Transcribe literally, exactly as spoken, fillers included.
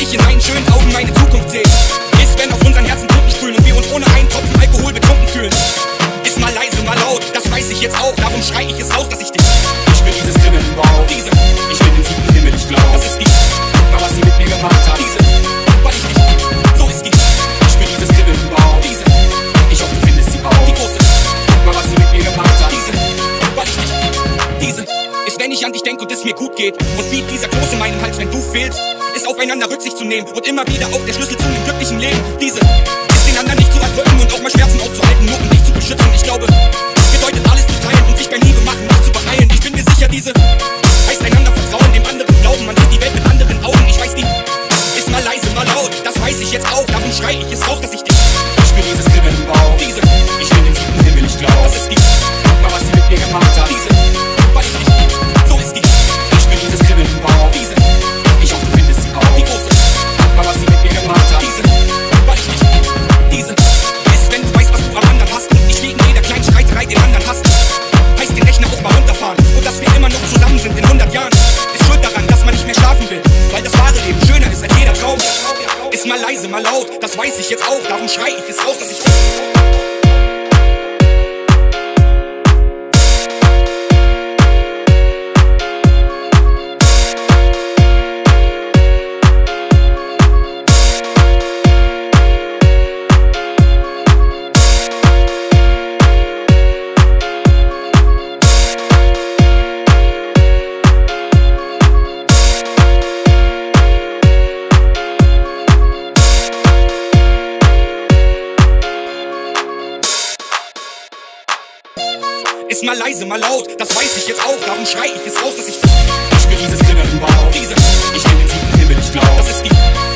ich in meinen schönen Augen meine Zukunft sehe. Ist, wenn auf unseren Herzen Funken sprühen und wir uns ohne einen Tropfen Alkohol betrunken fühlen. Ist mal leise, mal laut, das weiß ich jetzt auch, darum schrei ich es raus, dass ich dich. Ich will dieses Kribbeln im Bauch, diese, ich will den siebten Himmel, ich glaub, das ist die. Guck mal, was sie mit mir gemacht hat, diese, weil ich dich, so ist die. Ich will dieses Kribbeln im Bauch, diese, ich hoffe, du findest sie auch, die große. Guck mal, was sie mit mir gemacht hat, diese, weil ich dich, diese. Ist, wenn ich an dich denke und es mir gut geht und wie dieser Kloß in meinem Hals, wenn du fehlst. Ist aufeinander Rücksicht zu nehmen und immer wieder auch der Schlüssel zu einem glücklichen Leben. Diese ist den anderen nicht zu erdrücken und auch mal Schmerzen auszuhalten, nur um dich zu beschützen. Ich glaube, bedeutet alles zu teilen und sich bei Liebe machen, nicht zu beeilen. Ich bin mir sicher, diese heißt einander vertrauen, dem anderen glauben. Man sieht die Welt mit anderen Augen. Ich weiß, die ist mal leise, mal laut, das weiß ich jetzt auch. Darum schrei ich es raus, dass ich dich. Ich will dieses Kribbeln im Bauch, diese, ich will den siebten Himmel, ich glaub, das ist die. Guck mal, was sie mit mir gemacht hat, diese, weil ich dich, so ist die. Ich will dieses Kribbeln im Bauch, diese, ich hoffe, du findest sie auch, die große. Guck mal, was sie mit mir gemacht hat, diese, weil ich dich, diese. Ist, wenn du weißt, was du am anderen hast und ich wegen jeder kleinen Streiterei den anderen hast. Heißt den Rechner auch mal runterfahren und dass wir immer noch zusammen sind in hundert Jahren. Ist schuld daran, dass man nicht mehr schlafen will, weil das wahre Leben schöner ist als jeder Traum. Ist mal leise, mal laut, das weiß ich jetzt auch, darum schrei ich es raus, dass ich... Ist mal leise, mal laut, das weiß ich jetzt auch, darum schrei ich es raus, dass ich dich. Ich will dieses Kribbeln im Bauch, diese, ich will den siebten Himmel, ich glaub, das ist die.